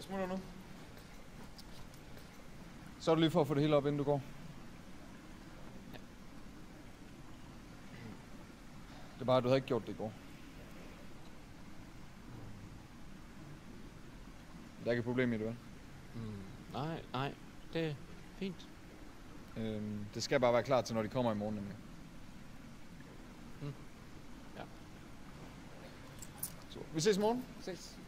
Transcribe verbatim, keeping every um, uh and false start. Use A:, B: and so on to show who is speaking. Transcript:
A: Jeg smutter nu. Så er du lige for at få det hele op, inden du går. Ja. Det er bare, at du havde ikke gjort det i går. Der er ikke et problem i det, vel?
B: Mm, nej, nej. Det er fint.
A: Øhm, det skal bare være klar til, når de kommer i morgen, nemlig.
B: Mm. Ja.
A: Så, vi ses i morgen.
B: Ses.